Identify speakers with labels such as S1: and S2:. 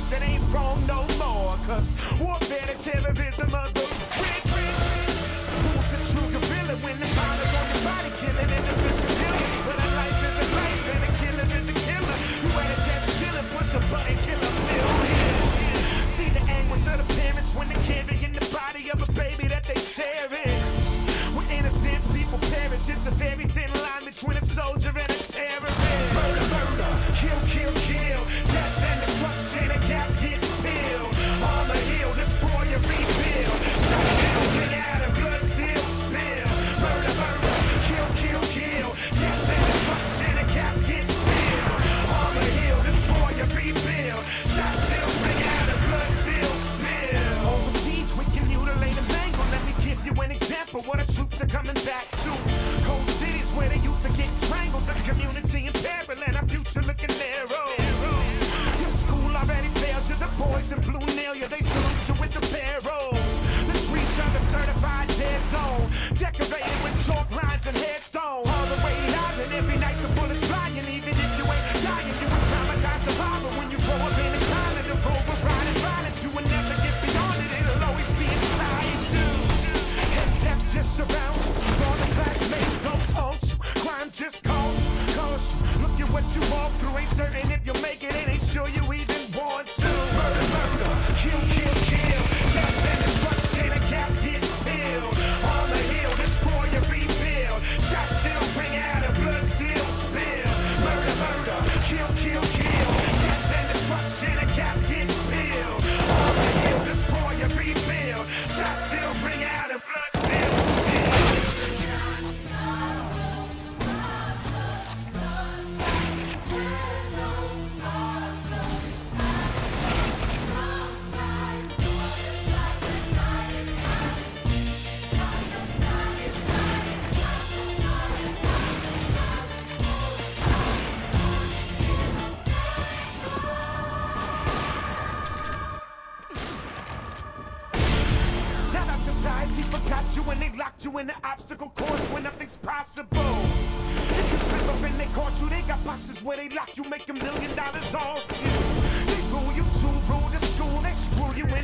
S1: cause it ain't wrong no more. Cause warfare and terrorism are the who's a true gorilla when the bomb is on your body, killing innocent civilians? But a life is a life and a killer is a killer. You had to just chillin', push a button, kill a million. See the anguish of the parents when they're carrying the body of a baby that they cherish. When innocent people perish, it's a very thin line between a soldier and a terrorist. Murder, murder, kill, kill, kill. Death and destruction, a cap get peeled. Armor heal, destroy and rebuild. Shot down, bring out and blood still spill. Murder, murder, kill, kill, kill. Death and destruction, a cap get peeled. Armor heal, destroy and rebuild. Shot still, bring out and blood still spill. Overseas, we can mutilate and mangle. Let me give you an example what our troops are coming back to. Cold cities where the youth are getting strangled. The community in peril and our future looking narrow. Your school already failed you. The boys in blue nail you. They salute you with the barrel. The streets are the certified dead zone, decorated with chalk lines and headstones. All the way live and every night the bullets flying. Even if you ain't dying, you a traumatized survivor. When you grow up in the climate, the rover riding violence, you will never get beyond it. It'll always be inside you. And death just surrounds you. All the classmates don't haunt you. Crime just calls you. Look at what you walk through. Ain't certain if you'll make it. It ain't sure you even want to. Murder, murder, kill, kill, kill. Death and destruction, a cap get peeled. Armor heal, destroy and rebuild. Shots still ring out and blood still spill. Murder, murder, kill, kill, kill. Death and destruction, a cap get peeled. Armor heal, destroy and rebuild. Shots still ring out and blood still spill. Society forgot you and they locked you in the obstacle course when nothing's possible. If you slip up and they caught you, they got boxes where they lock you, make $1 million off you. They rule you to rule the school, they screw you